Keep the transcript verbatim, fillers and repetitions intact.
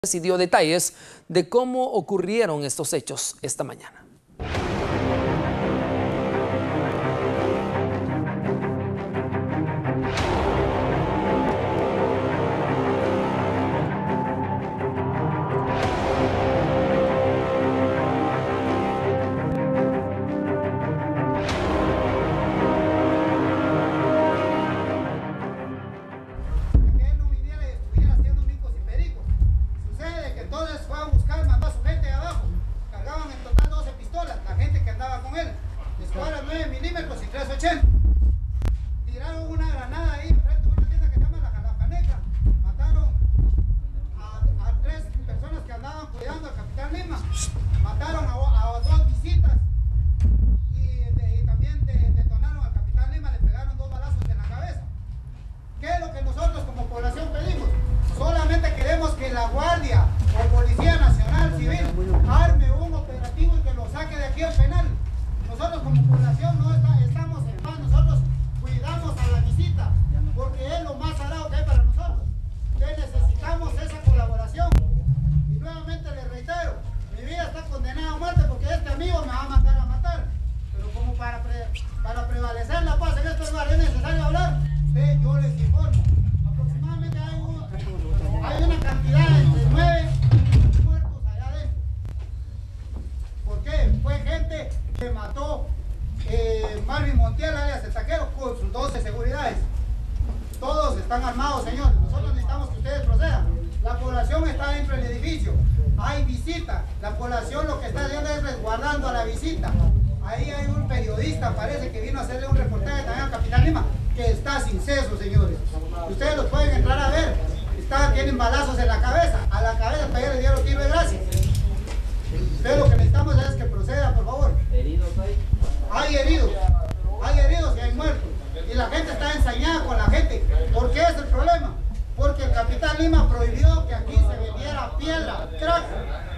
Y dio detalles de cómo ocurrieron estos hechos esta mañana. Entonces fue a buscar, mandó a su gente de abajo. Cargaban en total doce pistolas, la gente que andaba con él. Escuadra nueve milímetros y tres ochenta. Tiraron una granada ahí enfrente de una tienda que se llama La Jalapaneca. Mataron a, a tres personas que andaban cuidando al Capitán Lima. Mataron a, a dos visitas. Y, de, y también de, detonaron al Capitán Lima, le pegaron dos balazos en la cabeza. ¿Qué es lo que nosotros como población pedimos? Solamente queremos que la Guardia o Policía Nacional Civil arme un operativo y que lo saque de aquí al penal. Nosotros como población no está, estamos en paz, nosotros cuidamos a la visita, porque es lo más sagrado que hay para nosotros. Que necesitamos esa colaboración. Y nuevamente les reitero, mi vida está condenada a muerte porque este amigo me va a mandar a matar. Pero como para, pre, para prevalecer la paz en este lugar es necesario hablar, eh, yo les informo. Aproximadamente hay, un, hay una cantidad de nueve muertos allá adentro. ¿Por qué? Fue gente que mató eh, Marvin Montiel, alias el taquero, con sus doce seguridades. Todos están armados, señores. Nosotros necesitamos que ustedes procedan. La población está dentro del edificio. Hay visita. La población lo que está haciendo es resguardando a la visita. Ahí hay un periodista, parece que vino a hacerle un reportaje también al Capitán Lima, que está sin ceso, señores. Ustedes los pueden entrar a ver. Está, tienen balazos en la cabeza. A la cabeza para allá le dieron tiro de gracia. Ustedes lo que necesitamos es que proceda, por favor. ¿Heridos hay? Hay heridos. Hay heridos y hay muertos. Y la gente está ensañada con la gente. ¿Por qué es el problema? Porque el Capitán Lima prohibió que aquí se vendiera piedra, crack.